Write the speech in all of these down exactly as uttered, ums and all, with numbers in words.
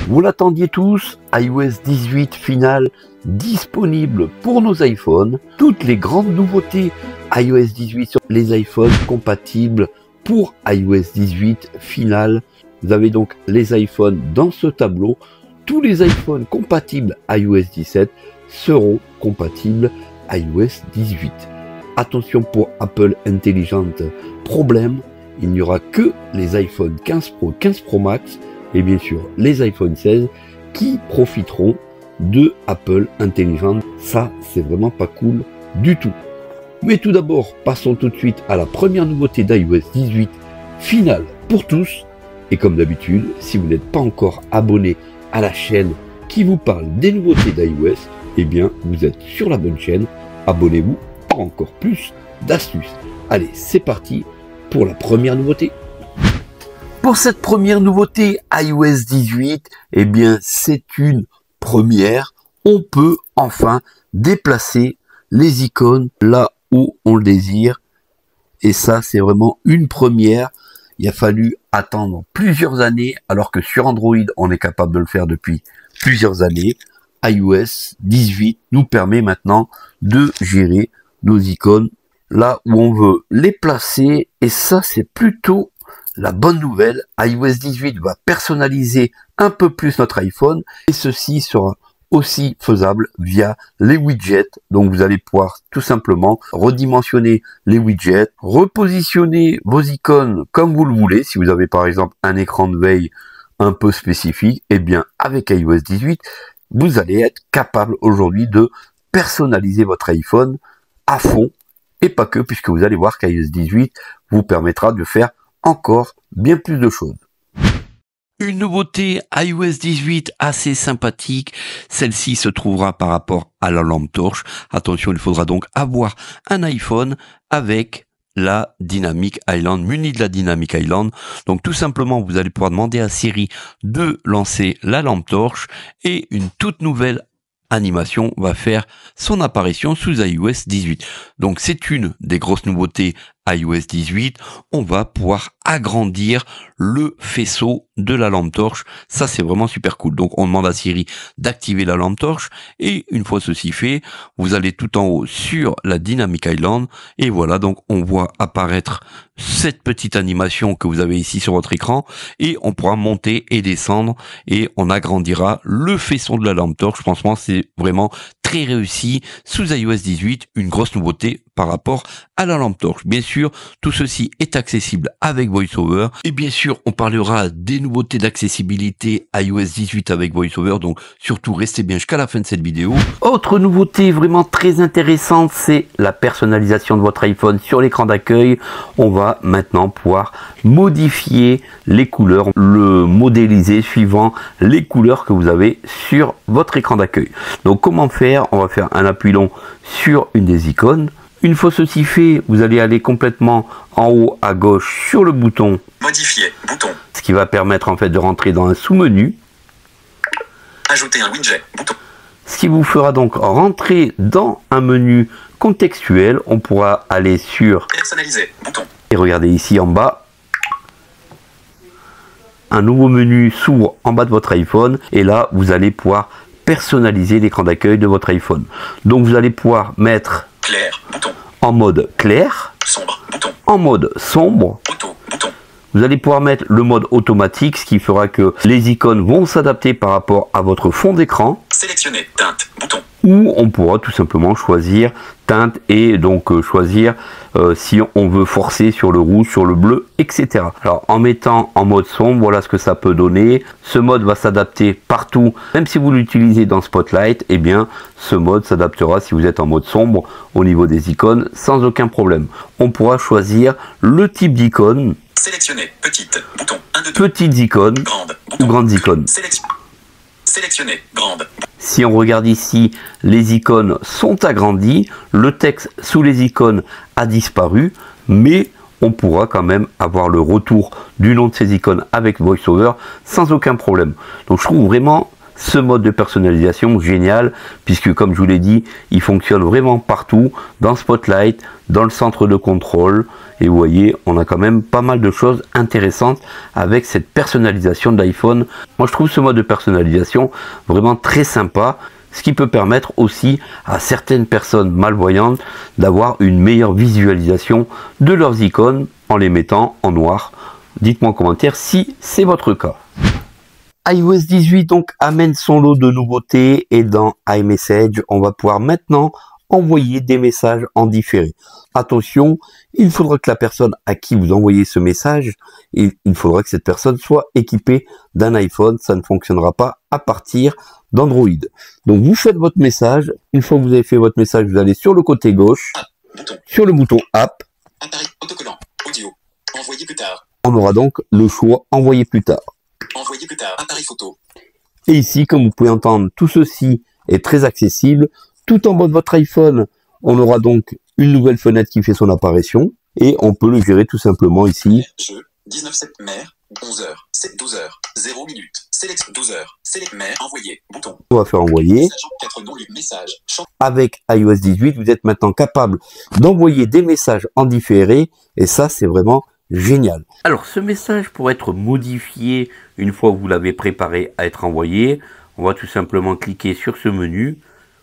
Vous l'attendiez tous, iOS dix-huit finale disponible pour nos iPhones. Toutes les grandes nouveautés iOS dix-huit sur les iPhones compatibles pour iOS dix-huit finale. Vous avez donc les iPhones dans ce tableau. Tous les iPhones compatibles iOS dix-sept seront compatibles iOS dix-huit. Attention pour Apple Intelligent, problème, il n'y aura que les iPhone quinze Pro, quinze Pro Max et bien sûr les iPhone seize qui profiteront de Apple Intelligent. Ça, c'est vraiment pas cool du tout. Mais tout d'abord, passons tout de suite à la première nouveauté d'iOS dix-huit finale pour tous. Et comme d'habitude, si vous n'êtes pas encore abonné à la chaîne qui vous parle des nouveautés d'iOS, eh bien, vous êtes sur la bonne chaîne. Abonnez-vous pour encore plus d'astuces. Allez, c'est parti pour la première nouveauté. Pour cette première nouveauté iOS dix-huit, eh bien, c'est une première. On peut enfin déplacer les icônes là où on le désire. Et ça, c'est vraiment une première. Il a fallu attendre plusieurs années, alors que sur Android, on est capable de le faire depuis plusieurs années. iOS dix-huit nous permet maintenant de gérer nos icônes là où on veut les placer. Et ça, c'est plutôt la bonne nouvelle. iOS dix-huit va personnaliser un peu plus notre iPhone. Et ceci sera aussi faisable via les widgets. Donc vous allez pouvoir tout simplement redimensionner les widgets, repositionner vos icônes comme vous le voulez. Si vous avez par exemple un écran de veille un peu spécifique, et eh bien avec iOS dix-huit, vous allez être capable aujourd'hui de personnaliser votre iPhone à fond, et pas que, puisque vous allez voir qu'iOS dix-huit vous permettra de faire encore bien plus de choses. Une nouveauté iOS dix-huit assez sympathique, celle-ci se trouvera par rapport à la lampe torche. Attention, il faudra donc avoir un iPhone avec la Dynamic Island, muni de la Dynamic Island. Donc tout simplement, vous allez pouvoir demander à Siri de lancer la lampe torche et une toute nouvelle animation va faire son apparition sous iOS dix-huit. Donc c'est une des grosses nouveautés iOS dix-huit. On va pouvoir agrandir le faisceau de la lampe torche. Ça, c'est vraiment super cool. Donc on demande à Siri d'activer la lampe torche et une fois ceci fait, vous allez tout en haut sur la Dynamic Island et voilà, donc on voit apparaître cette petite animation que vous avez ici sur votre écran et on pourra monter et descendre et on agrandira le faisceau de la lampe torche. Franchement, c'est vraiment très réussi sous iOS dix-huit, une grosse nouveauté par rapport à la lampe torche. Bien sûr, tout ceci est accessible avec VoiceOver et bien sûr, on parlera des nouveautés d'accessibilité iOS dix-huit avec VoiceOver, donc surtout restez bien jusqu'à la fin de cette vidéo. Autre nouveauté vraiment très intéressante, c'est la personnalisation de votre iPhone sur l'écran d'accueil. On va maintenant pouvoir modifier les couleurs, le modéliser suivant les couleurs que vous avez sur votre écran d'accueil. Donc comment faire? On va faire un appui long sur une des icônes. Une fois ceci fait, vous allez aller complètement en haut à gauche sur le bouton Modifier, bouton. Ce qui va permettre en fait de rentrer dans un sous-menu. Ajouter un widget, bouton. Ce qui vous fera donc rentrer dans un menu contextuel. On pourra aller sur Personnaliser, bouton. Et regardez ici en bas. Un nouveau menu s'ouvre en bas de votre iPhone. Et là, vous allez pouvoir personnaliser l'écran d'accueil de votre iPhone. Donc vous allez pouvoir mettre clair, bouton. En mode clair, sombre, bouton. En mode sombre, auto, bouton. Vous allez pouvoir mettre le mode automatique, ce qui fera que les icônes vont s'adapter par rapport à votre fond d'écran. Sélectionner, teinte, bouton. Ou on pourra tout simplement choisir teinte et donc euh, choisir euh, si on veut forcer sur le rouge, sur le bleu, et cetera. Alors en mettant en mode sombre, voilà ce que ça peut donner. Ce mode va s'adapter partout, même si vous l'utilisez dans Spotlight, eh bien ce mode s'adaptera si vous êtes en mode sombre au niveau des icônes sans aucun problème. On pourra choisir le type d'icône. Sélectionner, petite, bouton. un, deux, Petites icônes grande, ou grandes icônes. Sélection. Sélectionner, grande. Si on regarde ici, les icônes sont agrandies, le texte sous les icônes a disparu, mais on pourra quand même avoir le retour du nom de ces icônes avec VoiceOver sans aucun problème. Donc je trouve vraiment ce mode de personnalisation génial, puisque comme je vous l'ai dit, il fonctionne vraiment partout, dans Spotlight, dans le centre de contrôle, et vous voyez, on a quand même pas mal de choses intéressantes avec cette personnalisation de l'iPhone. Moi je trouve ce mode de personnalisation vraiment très sympa, ce qui peut permettre aussi à certaines personnes malvoyantes d'avoir une meilleure visualisation de leurs icônes en les mettant en noir. Dites-moi en commentaire si c'est votre cas. i O S dix-huit donc amène son lot de nouveautés et dans iMessage, on va pouvoir maintenant envoyer des messages en différé. Attention, il faudra que la personne à qui vous envoyez ce message, il, il faudra que cette personne soit équipée d'un iPhone. Ça ne fonctionnera pas à partir d'Android. Donc vous faites votre message. Une fois que vous avez fait votre message, vous allez sur le côté gauche, Bouton. sur le bouton App. Appareil autocollant. Audio. Envoyer plus tard. On aura donc le choix envoyer plus tard. Envoyer plus tard. Appareil photo. Et ici, comme vous pouvez entendre, tout ceci est très accessible. Tout en bas de votre iPhone, on aura donc une nouvelle fenêtre qui fait son apparition. Et on peut le gérer tout simplement ici. Jeu. dix-neuf septembre. onze heures. douze heures. zéro minutes. Select douze heures. Select mer. Envoyer. Bouton. On va faire envoyer. quatre non lus. Message. Champ. Avec i O S dix-huit, vous êtes maintenant capable d'envoyer des messages en différé. Et ça, c'est vraiment génial. Alors, ce message pour être modifié une fois que vous l'avez préparé à être envoyé, on va tout simplement cliquer sur ce menu.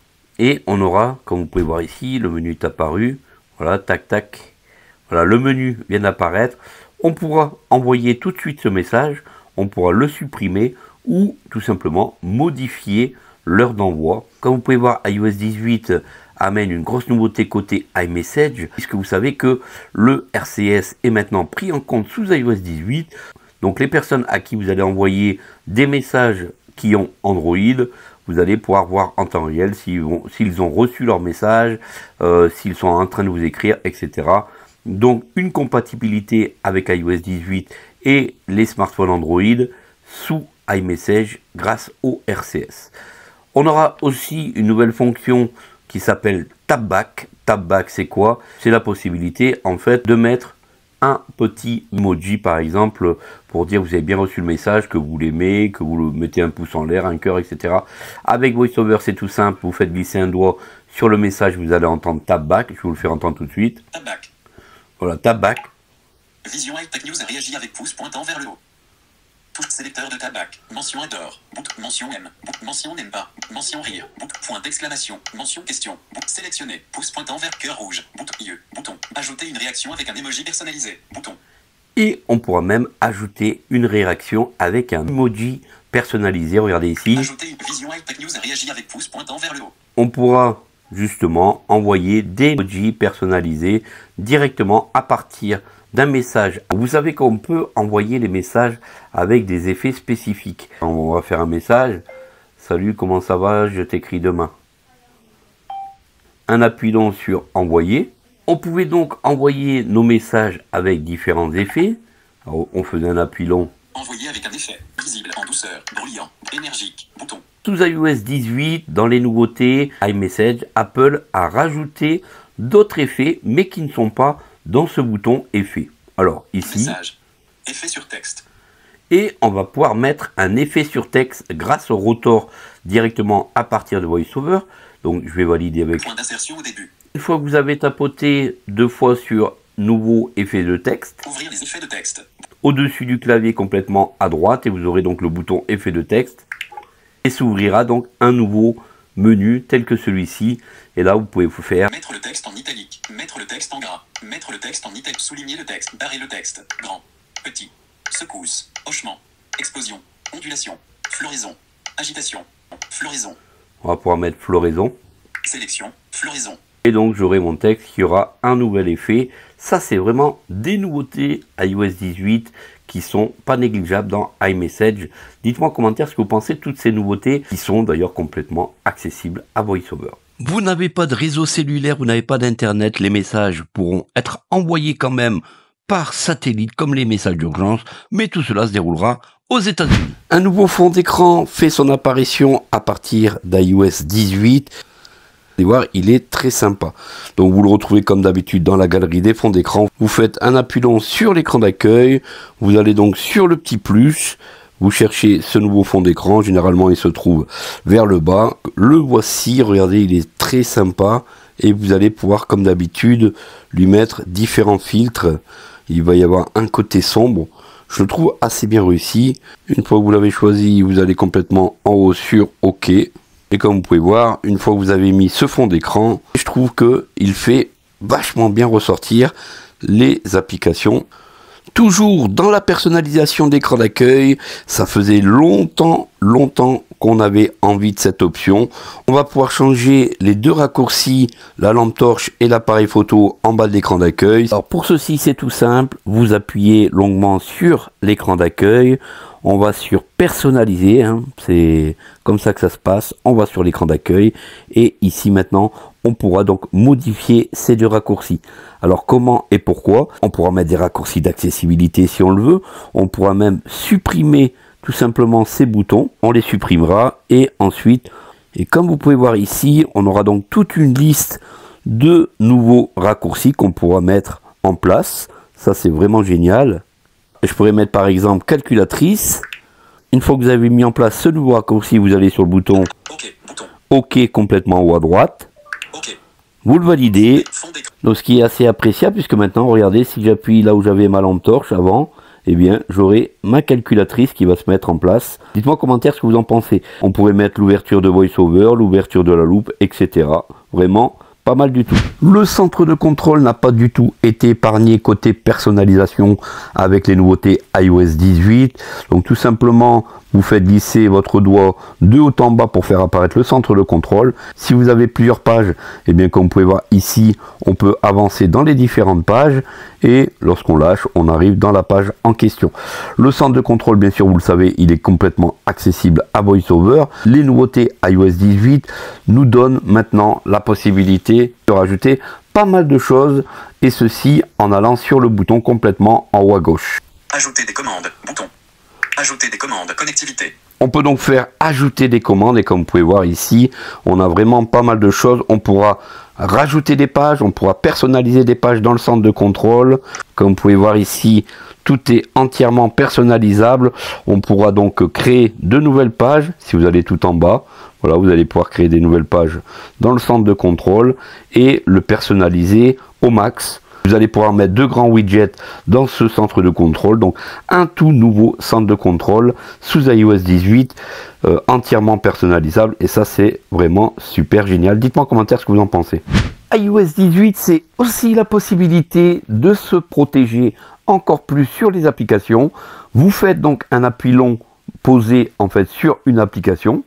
Et on aura, comme vous pouvez voir ici, le menu est apparu. Voilà, tac, tac. Voilà, le menu vient d'apparaître. On pourra envoyer tout de suite ce message. On pourra le supprimer ou tout simplement modifier l'heure d'envoi. Comme vous pouvez voir, i O S dix-huit amène une grosse nouveauté côté iMessage, puisque vous savez que le R C S est maintenant pris en compte sous i O S dix-huit. Donc les personnes à qui vous allez envoyer des messages qui ont Android, vous allez pouvoir voir en temps réel s'ils ont, s'ils ont reçu leur message, euh, s'ils sont en train de vous écrire, et cetera. Donc une compatibilité avec i O S dix-huit et les smartphones Android sous iMessage grâce au R C S. On aura aussi une nouvelle fonction qui s'appelle Tapback. Tapback, c'est quoi? C'est la possibilité en fait de mettre un petit emoji par exemple pour dire vous avez bien reçu le message, que vous l'aimez, que vous le mettez un pouce en l'air, un cœur, et cetera. Avec VoiceOver, c'est tout simple. Vous faites glisser un doigt sur le message, vous allez entendre Tapback. Je vais vous le faire entendre tout de suite. Tapback. Voilà, Tapback. Vision Hightech News réagit avec pouce pointant vers le haut. Touche sélecteur de Tapback. Mention adore. Bout. Mention aime. Bout. Mention n'aime pas. Mention rire. Bout. Point d'exclamation. Mention question. Bout. Sélectionner. Pouce pointant vers cœur rouge. Bout. Yeux. Bouton. Ajouter une réaction avec un emoji personnalisé. Bouton. Et on pourra même ajouter une réaction avec un emoji personnalisé. Regardez ici. Ajouter une Vision Hightech News réagit avec pouce pointant vers le haut. On pourra justement envoyer des emojis personnalisés directement à partir d'un message. Vous savez qu'on peut envoyer les messages avec des effets spécifiques. On va faire un message. Salut, comment ça va? Je t'écris demain. En appuyant sur envoyer. On pouvait donc envoyer nos messages avec différents effets. Alors, on faisait un appui long. Envoyer avec un effet visible en douceur, bruyant, énergique, bouton. Sous i O S dix-huit, dans les nouveautés iMessage, Apple a rajouté d'autres effets, mais qui ne sont pas dans ce bouton effet. Alors ici, Message. Effet sur texte. Et on va pouvoir mettre un effet sur texte grâce au rotor directement à partir de VoiceOver. Donc je vais valider avec. Point d'insertion au début. Une fois que vous avez tapoté deux fois sur nouveau effet de texte, Ouvrir les effets de texte. au-dessus du clavier complètement à droite, et vous aurez donc le bouton effet de texte. Et s'ouvrira donc un nouveau menu tel que celui-ci. Et là, vous pouvez vous faire Mettre le texte en italique. Mettre le texte en gras. Mettre le texte en italique. Souligner le texte. Barrer le texte. Grand. Petit. Secousse. Hochement. Explosion. Ondulation. Floraison. Agitation. Floraison. On va pouvoir mettre floraison. Sélection. Floraison. Et donc, j'aurai mon texte qui aura un nouvel effet. Ça, c'est vraiment des nouveautés i O S dix-huit qui sont pas négligeables dans iMessage. Dites-moi en commentaire ce que vous pensez de toutes ces nouveautés qui sont d'ailleurs complètement accessibles à VoiceOver. Vous n'avez pas de réseau cellulaire, vous n'avez pas d'internet, les messages pourront être envoyés quand même par satellite comme les messages d'urgence, mais tout cela se déroulera aux États-Unis. Un nouveau fond d'écran fait son apparition à partir d'i O S dix-huit. Vous allez voir, il est très sympa. Donc vous le retrouvez comme d'habitude dans la galerie des fonds d'écran. Vous faites un appui long sur l'écran d'accueil. Vous allez donc sur le petit plus. vous cherchez ce nouveau fond d'écran, généralement il se trouve vers le bas. Le voici, regardez, il est très sympa et vous allez pouvoir comme d'habitude lui mettre différents filtres. Il va y avoir un côté sombre, je le trouve assez bien réussi. Une fois que vous l'avez choisi, vous allez complètement en haut sur OK. Et comme vous pouvez voir, une fois que vous avez mis ce fond d'écran, je trouve qu'il fait vachement bien ressortir les applications. Toujours dans la personnalisation d'écran d'accueil, ça faisait longtemps, longtemps qu'on avait envie de cette option. On va pouvoir changer les deux raccourcis, la lampe torche et l'appareil photo en bas de l'écran d'accueil. Alors pour ceci, c'est tout simple. Vous appuyez longuement sur l'écran d'accueil. On va sur personnaliser, hein. C'est comme ça que ça se passe. On va sur l'écran d'accueil et ici maintenant, on pourra donc modifier ces deux raccourcis. Alors comment et pourquoi? On pourra mettre des raccourcis d'accessibilité si on le veut. On pourra même supprimer tout simplement ces boutons. On les supprimera et ensuite, et comme vous pouvez voir ici, on aura donc toute une liste de nouveaux raccourcis qu'on pourra mettre en place. Ça, c'est vraiment génial. Je pourrais mettre par exemple calculatrice. Une fois que vous avez mis en place ce nouveau raccourci, vous allez sur le bouton OK, bouton. OK complètement en haut à droite. OK. Vous le validez. Fond d'écran. Donc ce qui est assez appréciable puisque maintenant, regardez, si j'appuie là où j'avais ma lampe torche avant, eh bien j'aurai ma calculatrice qui va se mettre en place. Dites-moi en commentaire ce que vous en pensez. On pourrait mettre l'ouverture de VoiceOver, l'ouverture de la loupe, et cetera. Vraiment pas mal du tout. Le centre de contrôle n'a pas du tout été épargné côté personnalisation avec les nouveautés i O S dix-huit. Donc tout simplement, vous faites glisser votre doigt de haut en bas pour faire apparaître le centre de contrôle. Si vous avez plusieurs pages, et bien comme vous pouvez voir ici, on peut avancer dans les différentes pages et lorsqu'on lâche, on arrive dans la page en question. Le centre de contrôle, bien sûr, vous le savez, il est complètement accessible à VoiceOver. Les nouveautés i O S dix-huit nous donnent maintenant la possibilité de rajouter pas mal de choses et ceci en allant sur le bouton complètement en haut à gauche. Ajouter des commandes, bouton. Ajouter des commandes, connectivité. On peut donc faire ajouter des commandes et comme vous pouvez voir ici, on a vraiment pas mal de choses. On pourra rajouter des pages, on pourra personnaliser des pages dans le centre de contrôle. Comme vous pouvez voir ici, tout est entièrement personnalisable. On pourra donc créer de nouvelles pages si vous allez tout en bas. Voilà, vous allez pouvoir créer des nouvelles pages dans le centre de contrôle et le personnaliser au max. Vous allez pouvoir mettre deux grands widgets dans ce centre de contrôle. Donc un tout nouveau centre de contrôle sous i O S dix-huit, euh, entièrement personnalisable. Et ça, c'est vraiment super génial. Dites-moi en commentaire ce que vous en pensez. i O S dix-huit, c'est aussi la possibilité de se protéger encore plus sur les applications. Vous faites donc un appui long posé en fait sur une application.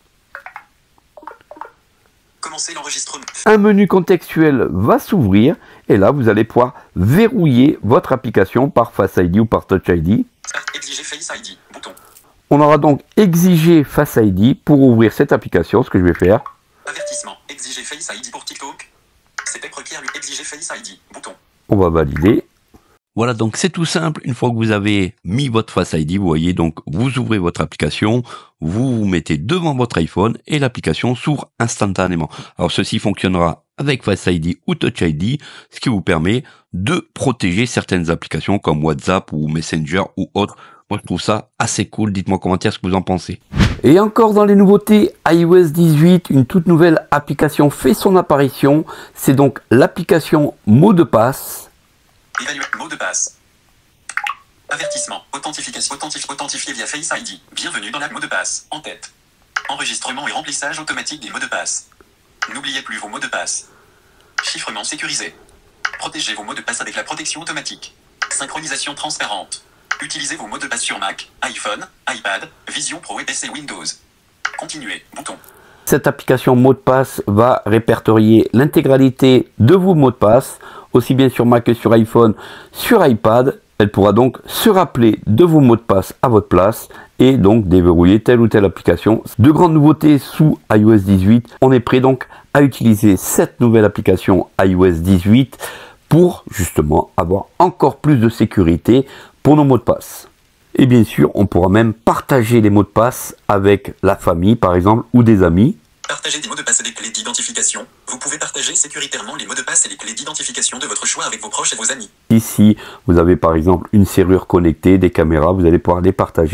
Commencer l'enregistrement. Un menu contextuel va s'ouvrir et là vous allez pouvoir verrouiller votre application par Face I D ou par Touch I D. Exiger Face I D, bouton. On aura donc exigé Face I D pour ouvrir cette application, ce que je vais faire. Avertissement. Exiger Face I D pour TikTok. C P E P requiert exiger Face I D, bouton. On va valider. Voilà, donc c'est tout simple. Une fois que vous avez mis votre Face I D, vous voyez, donc vous ouvrez votre application, vous vous mettez devant votre iPhone et l'application s'ouvre instantanément. Alors ceci fonctionnera avec Face I D ou Touch I D, ce qui vous permet de protéger certaines applications comme WhatsApp ou Messenger ou autres. Moi je trouve ça assez cool. Dites-moi en commentaire ce que vous en pensez. Et encore dans les nouveautés i O S dix-huit, une toute nouvelle application fait son apparition. C'est donc l'application Mot de passe. Évaluer mot de passe. Avertissement. Authentification. Authentif, authentifié via Face I D. Bienvenue dans la mot de passe. En tête. Enregistrement et remplissage automatique des mots de passe. N'oubliez plus vos mots de passe. Chiffrement sécurisé. Protégez vos mots de passe avec la protection automatique. Synchronisation transparente. Utilisez vos mots de passe sur Mac, iPhone, iPad, Vision Pro et P C Windows. Continuez. Bouton. Cette application mot de passe va répertorier l'intégralité de vos mots de passe, aussi bien sur Mac que sur iPhone, sur iPad. Elle pourra donc se rappeler de vos mots de passe à votre place et donc déverrouiller telle ou telle application. De grandes nouveautés sous i O S dix-huit. On est prêt donc à utiliser cette nouvelle application i O S dix-huit pour justement avoir encore plus de sécurité pour nos mots de passe. Et bien sûr, on pourra même partager les mots de passe avec la famille, par exemple, ou des amis. Partager des mots de passe et des clés d'identification. Vous pouvez partager sécuritairement les mots de passe et les clés d'identification de votre choix avec vos proches et vos amis. Ici, vous avez par exemple une serrure connectée, des caméras, vous allez pouvoir les partager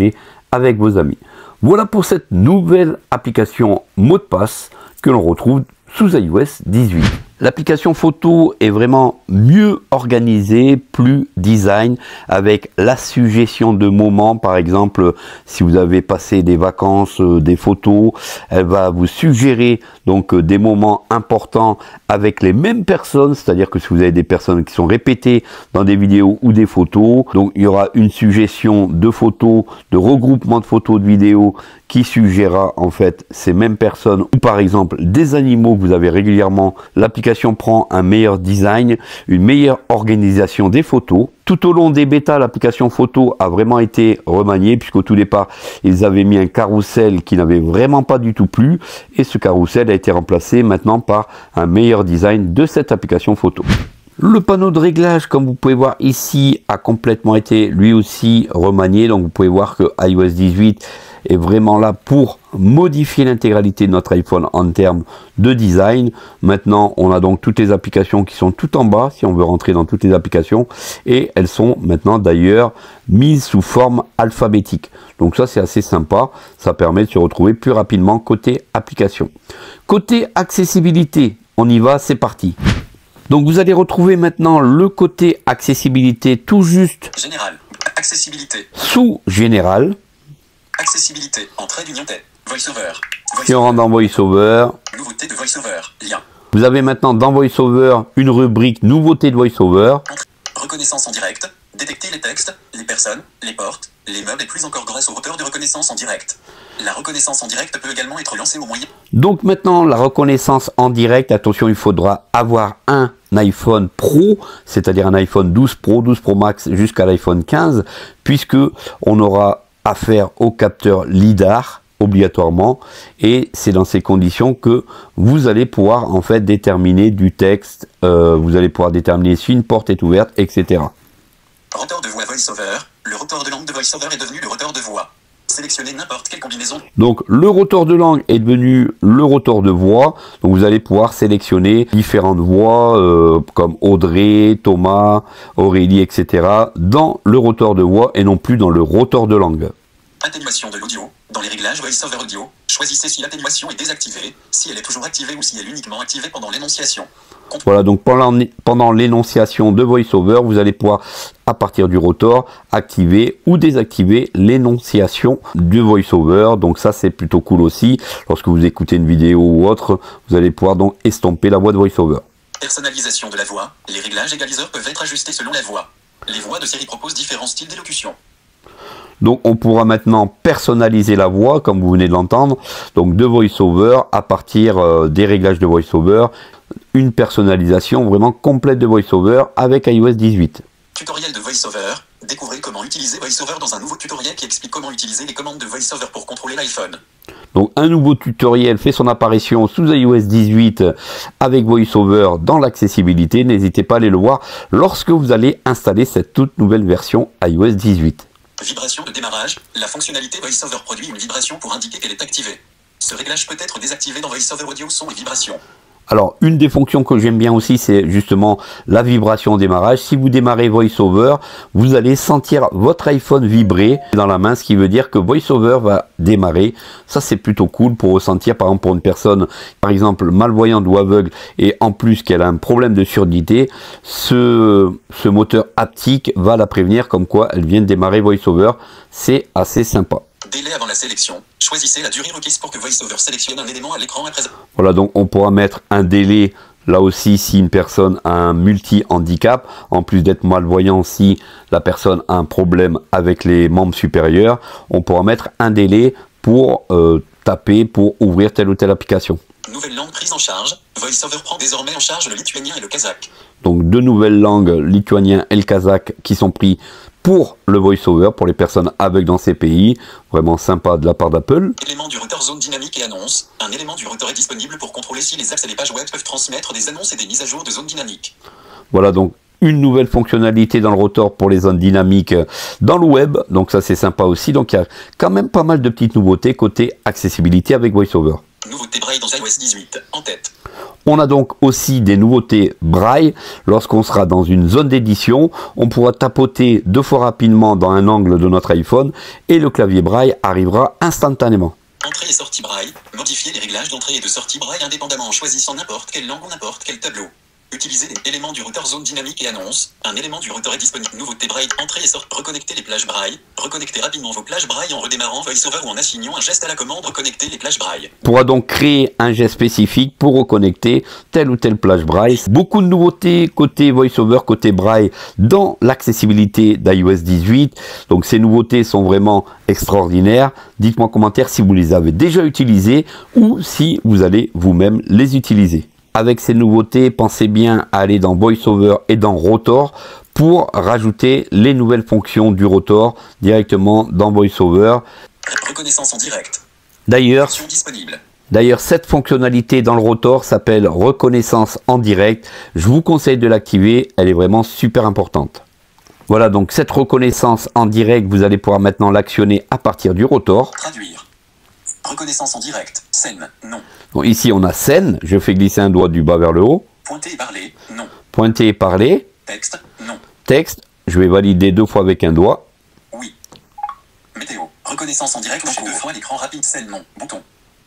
avec vos amis. Voilà pour cette nouvelle application mot de passe que l'on retrouve sous i O S dix-huit. L'application photo est vraiment mieux organisée, plus design, avec la suggestion de moments. Par exemple, si vous avez passé des vacances, euh, des photos, elle va vous suggérer donc euh, des moments importants avec les mêmes personnes, c'est-à-dire que si vous avez des personnes qui sont répétées dans des vidéos ou des photos, donc il y aura une suggestion de photos, de regroupement de photos, de vidéos qui suggérera en fait ces mêmes personnes, ou par exemple des animaux que vous avez régulièrement. L'application prend un meilleur design, une meilleure organisation des photos. Tout au long des bêtas, l'application photo a vraiment été remaniée, puisqu'au tout départ, ils avaient mis un carrousel qui n'avait vraiment pas du tout plu, et ce carrousel a été remplacé maintenant par un meilleur design de cette application photo. Le panneau de réglage, comme vous pouvez voir ici, a complètement été lui aussi remanié. Donc vous pouvez voir que i O S dix-huit est vraiment là pour modifier l'intégralité de notre iPhone en termes de design. Maintenant, on a donc toutes les applications qui sont tout en bas, si on veut rentrer dans toutes les applications, et elles sont maintenant d'ailleurs mises sous forme alphabétique. Donc ça, c'est assez sympa, ça permet de se retrouver plus rapidement côté application. Côté accessibilité, on y va, c'est parti. Donc vous allez retrouver maintenant le côté accessibilité tout juste Général. Accessibilité. sous général. Accessibilité. Entrée d'union tête. VoiceOver. Si on rentre dans VoiceOver, Nouveauté de VoiceOver. Lien. vous avez maintenant dans VoiceOver une rubrique nouveauté de VoiceOver. Reconnaissance en direct. Détecter les textes, les personnes, les portes, les meubles et plus encore grâce au moteur de reconnaissance en direct. La reconnaissance en direct peut également être lancée au moyen. Donc maintenant la reconnaissance en direct, attention, il faudra avoir un iPhone Pro, c'est-à-dire un iPhone douze Pro, douze Pro Max jusqu'à l'iPhone quinze, puisque on aura affaire au capteur lidar obligatoirement, et c'est dans ces conditions que vous allez pouvoir en fait déterminer du texte, euh, vous allez pouvoir déterminer si une porte est ouverte, et cetera. Rotor de voix VoiceOver. Le rotor de langue de VoiceOver est devenu le rotor de voix. Sélectionnez n'importe quelle combinaison. Donc le rotor de langue est devenu le rotor de voix. Donc vous allez pouvoir sélectionner différentes voix euh, comme Audrey, Thomas, Aurélie, et cetera dans le rotor de voix et non plus dans le rotor de langue. Atténuation de l'audio. Dans les réglages VoiceOver Audio, choisissez si l'atténuation est désactivée, si elle est toujours activée ou si elle est uniquement activée pendant l'énonciation. Voilà, donc pendant, pendant l'énonciation de VoiceOver, vous allez pouvoir, à partir du rotor, activer ou désactiver l'énonciation du VoiceOver. Donc ça, c'est plutôt cool aussi. Lorsque vous écoutez une vidéo ou autre, vous allez pouvoir donc estomper la voix de VoiceOver. Personnalisation de la voix. Les réglages égaliseurs peuvent être ajustés selon la voix. Les voix de série proposent différents styles d'élocution. Donc on pourra maintenant personnaliser la voix, comme vous venez de l'entendre, donc de VoiceOver à partir euh, des réglages de VoiceOver, une personnalisation vraiment complète de VoiceOver avec i O S dix-huit. Tutoriel de VoiceOver. Découvrez comment utiliser VoiceOver dans un nouveau tutoriel qui explique comment utiliser les commandes de VoiceOver pour contrôler l'iPhone. Donc un nouveau tutoriel fait son apparition sous i O S dix-huit avec VoiceOver dans l'accessibilité. N'hésitez pas à aller le voir lorsque vous allez installer cette toute nouvelle version i O S dix-huit. Vibration de démarrage. La fonctionnalité VoiceOver produit une vibration pour indiquer qu'elle est activée. Ce réglage peut être désactivé dans VoiceOver Audio son et vibration. Alors, une des fonctions que j'aime bien aussi, c'est justement la vibration au démarrage. Si vous démarrez VoiceOver, vous allez sentir votre iPhone vibrer dans la main, ce qui veut dire que VoiceOver va démarrer. Ça, c'est plutôt cool pour ressentir, par exemple, pour une personne, par exemple, malvoyante ou aveugle, et en plus qu'elle a un problème de surdité, ce, ce moteur haptique va la prévenir comme quoi elle vient de démarrer VoiceOver. C'est assez sympa. Délai avant la sélection. Choisissez la durée requise pour que VoiceOver sélectionne un élément à l'écran à présent. Voilà, donc on pourra mettre un délai, là aussi, si une personne a un multi-handicap, en plus d'être malvoyant, si la personne a un problème avec les membres supérieurs, on pourra mettre un délai pour euh, taper, pour ouvrir telle ou telle application. Nouvelle langue prise en charge. VoiceOver prend désormais en charge le lituanien et le kazakh. Donc deux nouvelles langues, lituanien et le kazakh, qui sont pris pour le VoiceOver, pour les personnes aveugles dans ces pays. Vraiment sympa de la part d'Apple. Élément du routeur zone dynamique et annonce. Un élément du routeur est disponible pour contrôler si les apps et les pages web peuvent transmettre des annonces et des mises à jour de zone dynamique. Voilà donc une nouvelle fonctionnalité dans le rotor pour les zones dynamiques dans le web. Donc ça c'est sympa aussi. Donc il y a quand même pas mal de petites nouveautés côté accessibilité avec VoiceOver. Nouveauté Braille dans iOS dix-huit. En tête. On a donc aussi des nouveautés Braille. Lorsqu'on sera dans une zone d'édition, on pourra tapoter deux fois rapidement dans un angle de notre iPhone et le clavier Braille arrivera instantanément. Entrée et sortie Braille. Modifier les réglages d'entrée et de sortie Braille indépendamment en choisissant n'importe quelle langue ou n'importe quel tableau. Utiliser les éléments du routeur zone dynamique et annonce. Un élément du routeur est disponible. Nouveauté Braille. Entrée et sortie. Reconnecter les plages Braille. Reconnecter rapidement vos plages Braille en redémarrant VoiceOver ou en assignant un geste à la commande. Reconnecter les plages Braille. On pourra donc créer un geste spécifique pour reconnecter telle ou telle plage Braille. Beaucoup de nouveautés côté VoiceOver, côté Braille dans l'accessibilité d'iOS dix-huit. Donc ces nouveautés sont vraiment extraordinaires. Dites-moi en commentaire si vous les avez déjà utilisées ou si vous allez vous-même les utiliser. Avec ces nouveautés, pensez bien à aller dans VoiceOver et dans Rotor pour rajouter les nouvelles fonctions du Rotor directement dans VoiceOver. Reconnaissance en direct. D'ailleurs, Option disponible. D'ailleurs, cette fonctionnalité dans le Rotor s'appelle reconnaissance en direct. Je vous conseille de l'activer, elle est vraiment super importante. Voilà, donc cette reconnaissance en direct, vous allez pouvoir maintenant l'actionner à partir du Rotor. Traduire. Reconnaissance en direct. Scène. Non. Bon, ici, on a scène. Je fais glisser un doigt du bas vers le haut. Pointer et parler. Non. Pointer et parler. Texte. Non. Texte. Je vais valider deux fois avec un doigt. Oui. Météo. Reconnaissance en direct. Deux fois l'écran rapide. Scène. Non. Bouton.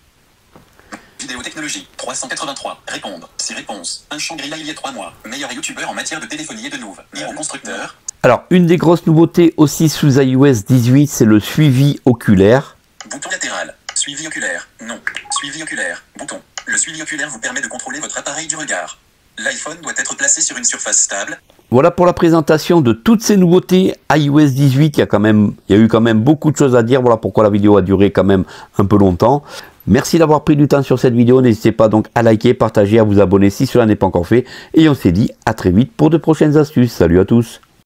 Vidéo technologie. trois cent quatre-vingt-trois. Répondre. Six réponses. Un Shangri-La il y a trois mois. Meilleur youtubeur en matière de téléphonie et de nouveau. Niveau constructeur. Alors, une des grosses nouveautés aussi sous iOS dix-huit, c'est le suivi oculaire. Bouton latéral. Suivi oculaire. Non. Suivi oculaire. Bouton. Le suivi oculaire vous permet de contrôler votre appareil du regard. L'iPhone doit être placé sur une surface stable. Voilà pour la présentation de toutes ces nouveautés iOS dix-huit. Il y a quand même, il y a eu quand même beaucoup de choses à dire. Voilà pourquoi la vidéo a duré quand même un peu longtemps. Merci d'avoir pris du temps sur cette vidéo. N'hésitez pas donc à liker, partager, à vous abonner si cela n'est pas encore fait. Et on s'est dit à très vite pour de prochaines astuces. Salut à tous.